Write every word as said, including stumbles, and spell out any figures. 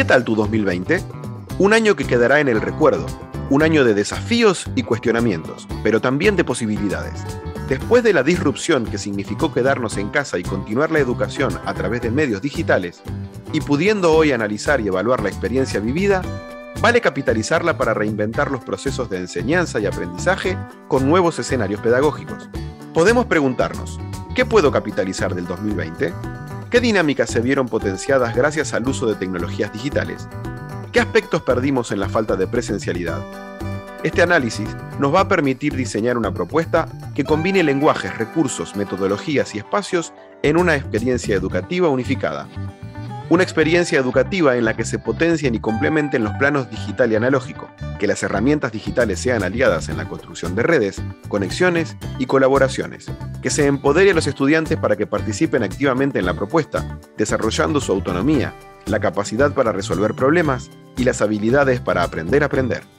¿Qué tal tu dos mil veinte? Un año que quedará en el recuerdo, un año de desafíos y cuestionamientos, pero también de posibilidades. Después de la disrupción que significó quedarnos en casa y continuar la educación a través de medios digitales, y pudiendo hoy analizar y evaluar la experiencia vivida, vale capitalizarla para reinventar los procesos de enseñanza y aprendizaje con nuevos escenarios pedagógicos. Podemos preguntarnos, ¿qué puedo capitalizar del dos mil veinte? ¿Qué dinámicas se vieron potenciadas gracias al uso de tecnologías digitales? ¿Qué aspectos perdimos en la falta de presencialidad? Este análisis nos va a permitir diseñar una propuesta que combine lenguajes, recursos, metodologías y espacios en una experiencia educativa unificada. Una experiencia educativa en la que se potencien y complementen los planos digital y analógico, que las herramientas digitales sean aliadas en la construcción de redes, conexiones y colaboraciones, que se empodere a los estudiantes para que participen activamente en la propuesta, desarrollando su autonomía, la capacidad para resolver problemas y las habilidades para aprender a aprender.